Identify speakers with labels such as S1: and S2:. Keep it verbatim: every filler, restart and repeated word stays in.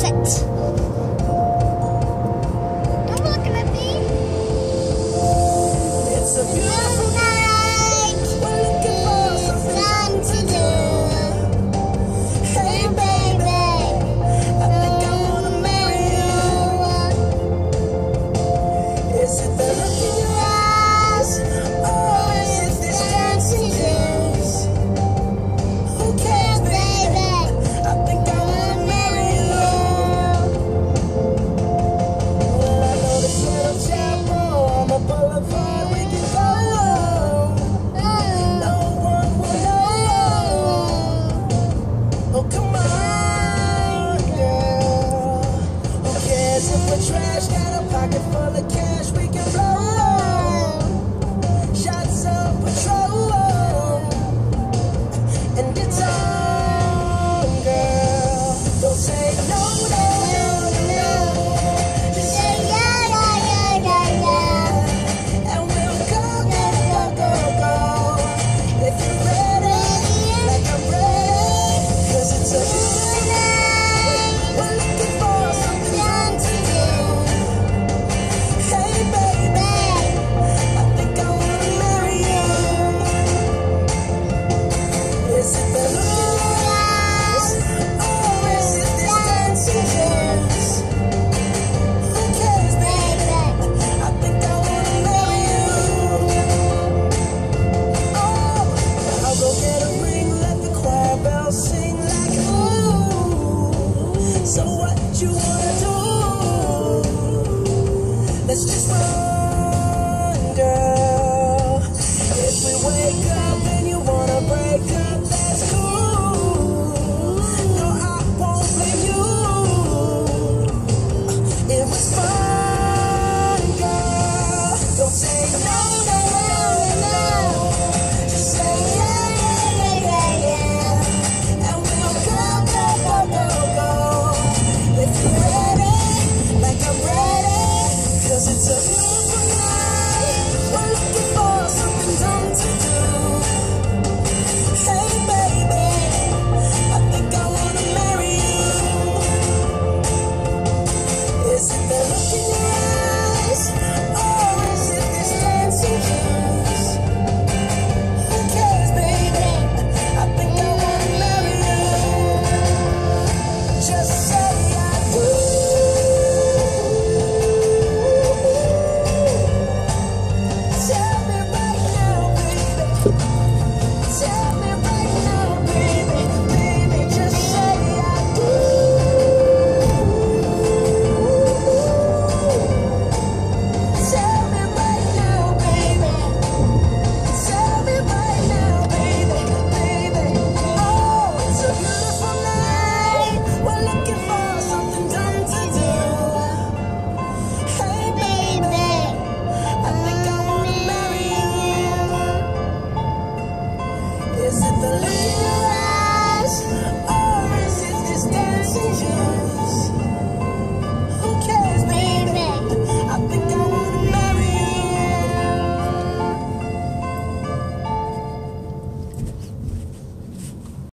S1: Don't look at me. It's a beautiful night. We're looking for something to do. Hey baby, I think I wanna marry you. Is it the look in your eyes, or is it this dancing juice? Who cares, baby? I think I wanna marry you. Well, I know this little chapel on the boulevard we can go. No one will know. Oh, come on, girl. Who cares if we're trash? Got a pocket full of cash we can blow. Shots of Patrol, and it's all